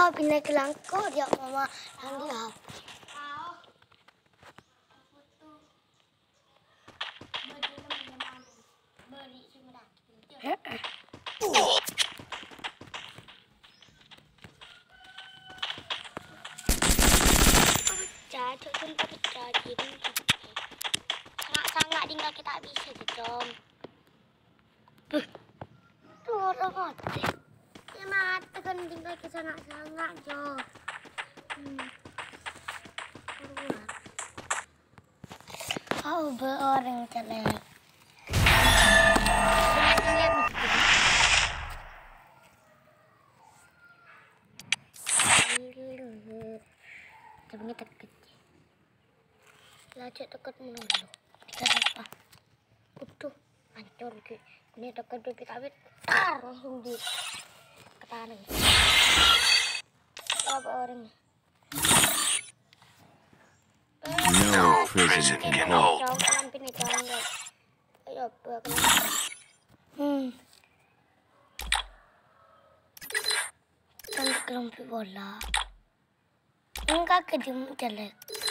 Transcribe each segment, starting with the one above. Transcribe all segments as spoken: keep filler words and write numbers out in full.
pindah ke langkau dia mama yang dia. Pecah, cuma pecah jadi sangat-sangat tinggal kita bisa jom. Tuh orang mati. Ya mati kan tinggal kita sangat-sangat jom. Hmm. Oh, berorang celek. Tapi takut. Lacak takut menolong. Kita apa? Utuh, hancur ke. Ini takut dua pitabit. Tar langsung di ketahanan. Apa orangnya? No prison can hold. Hmm. Kan kelompok bola. Enggak kejam jelek.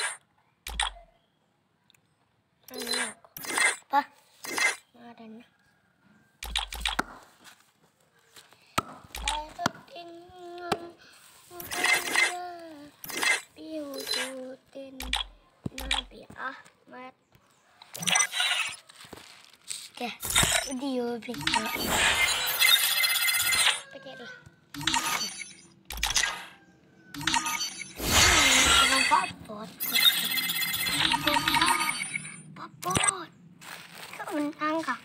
Apa? Ada nih. Ada tinggal diwujudin Nabi Ahmad. Oke, video bisa. Pencetlah. Papot, papot, kau menang kah?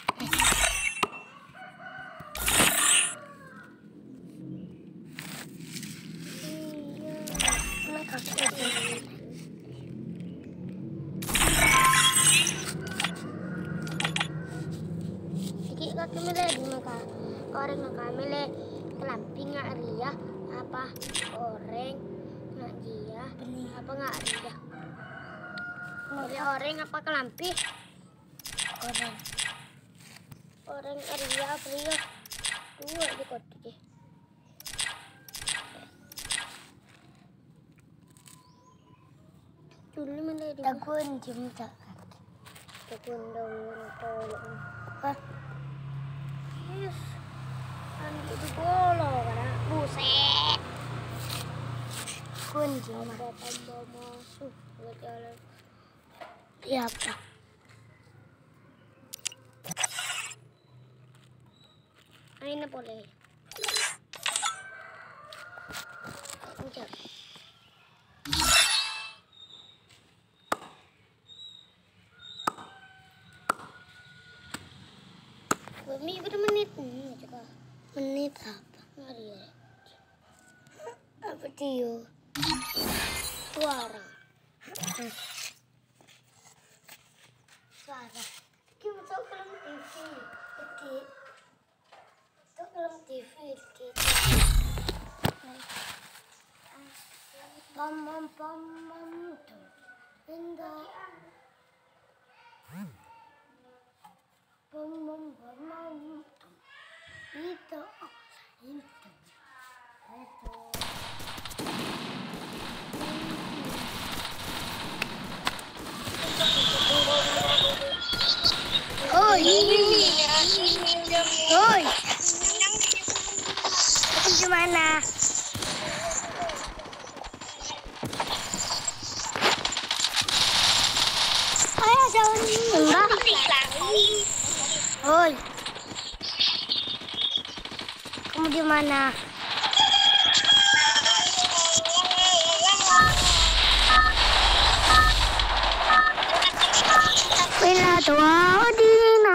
Iya, mereka sudah. Sikit kaki mele di maka orang maka mele kelamping nggak ria apa orang nggak dia apa nggak ria mele orang apa kelampi orang orang ria ria dua di kota deh. Dulu mele di takun jemta takun daun tolong ah yes anu di bola kan buset kunci apa tambah masuk ke jalan siapa ini boleh ujar Bumi berapa menit nih juga? Menit apa? Mari ya. Apa dia? Suara. Suara. Kita tahu film T V. Kecil. Tahu film T V kecil. Pam pam pam pam tuh. Enggak. Bom bom bom bom itu itu itu oi oi gimana ayo jauh enggak oi, kamu di mana? Bila tua dina,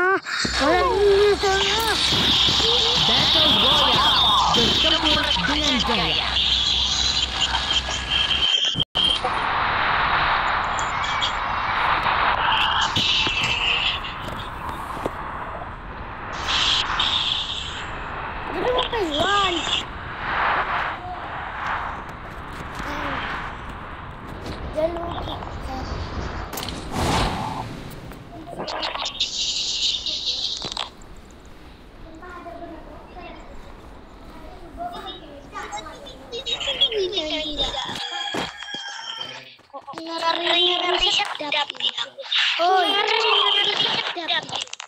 Battle Royale bertempur dengan jaya. Ngeri-ngeri sedap. Oh, ngeri-ngeri sedap.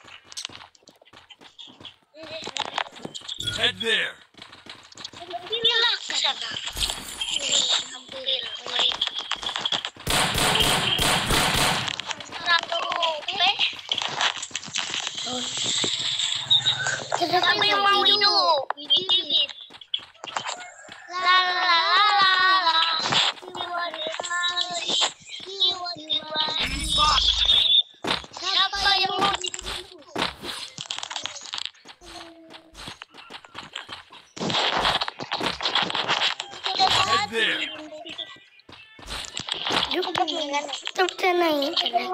Head there. Gila ke sana. Ambil poin. Satu pe. Oh. Siapa yang mau hidup? Hidup. La la la la la. Siapa yang mau hidup? Head there. Stop tenang.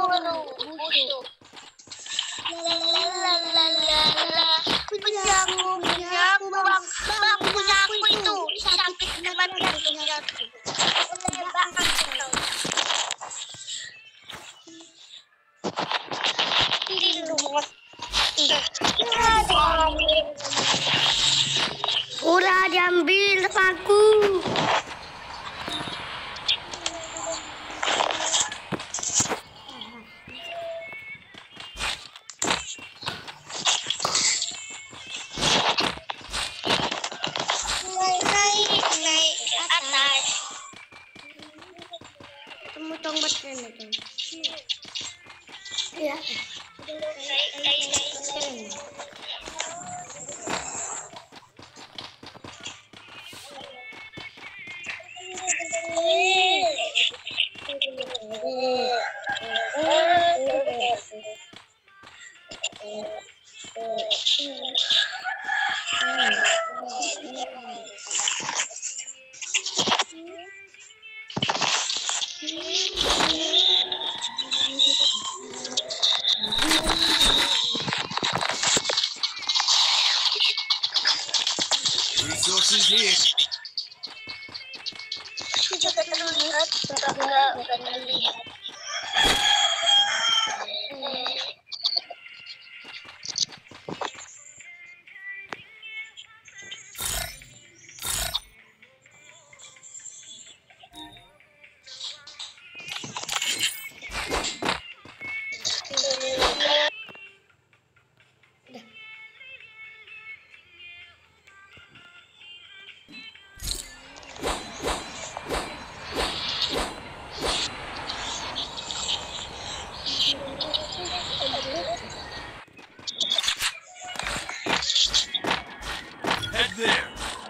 Punyaku, punyaku, bang, bang, punyaku itu sakit dengan kakinya. Udah diambil aku. Tong beten itu. Ya. Resources here. Kita terlihat, enggak, bukan melihat. Head there.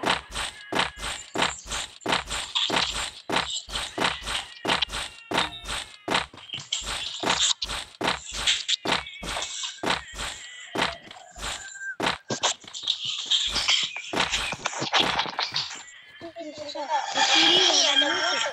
Ini ada musuh.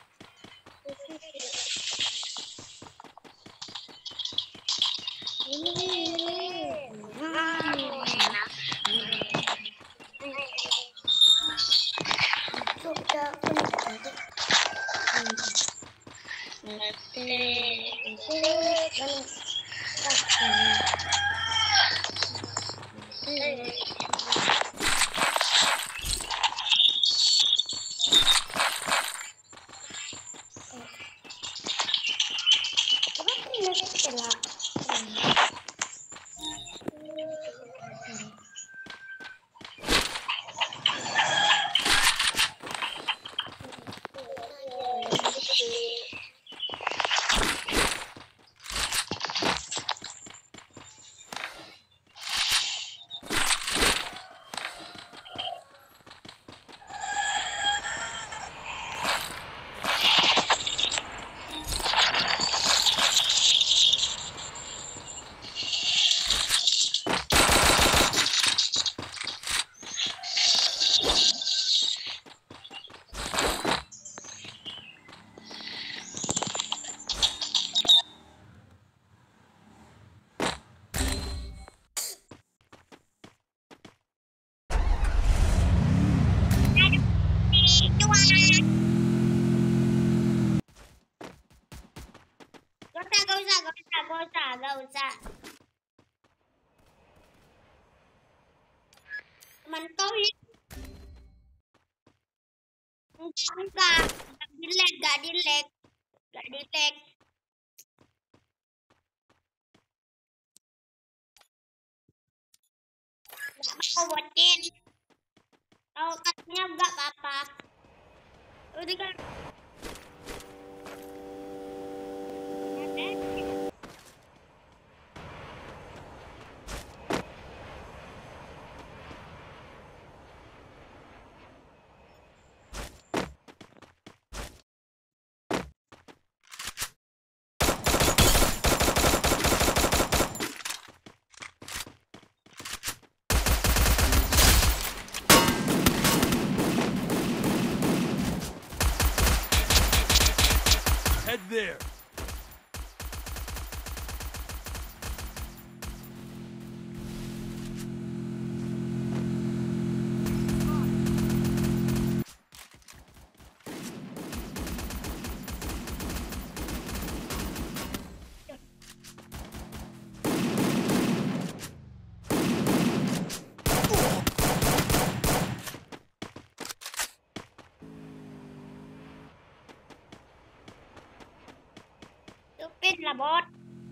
Gak usah, gak usah. Teman kau ini enggak, enggak, gak di lag, gak di lag. Gak di-tag. Gak mau bocin. Tahu katanya gak apa-apa. Udah kan. Head there. Stupid lah bot.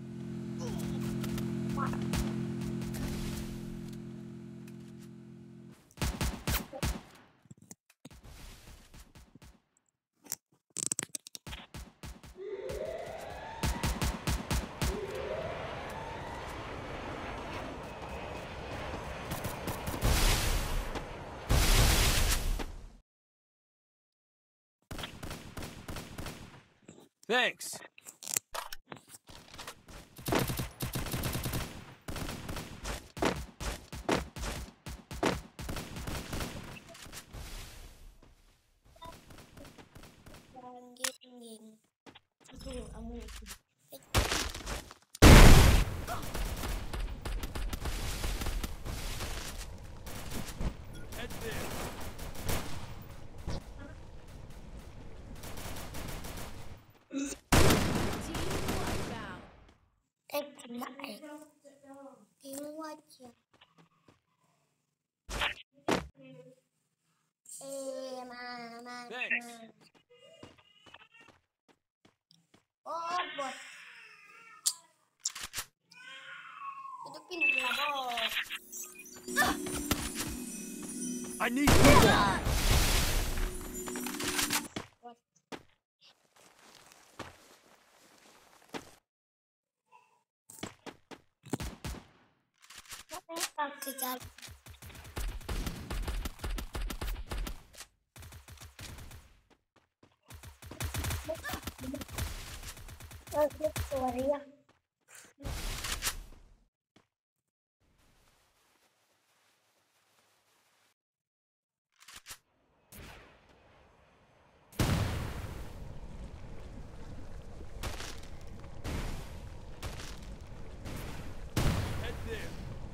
Thanks. Anjing. Aduh, amu. Head there. Eh, kena eh. Tengok aja. Eh, mama. Thanks. Oh, bot. Hidupin lah bot. I need people. Bot. Apa kejar? Oh, sorry ya. Head there.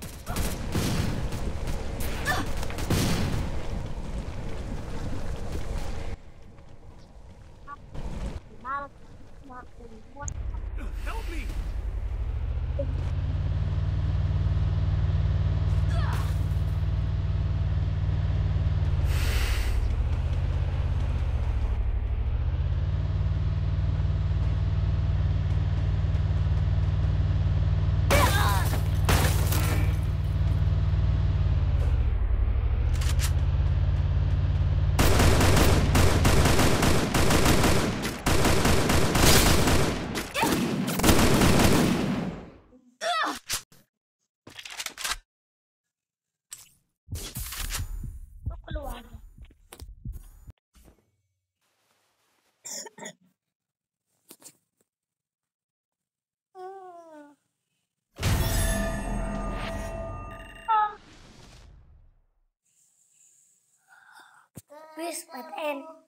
Mal, makin bot. Help me. Keluar. Wis, P T N.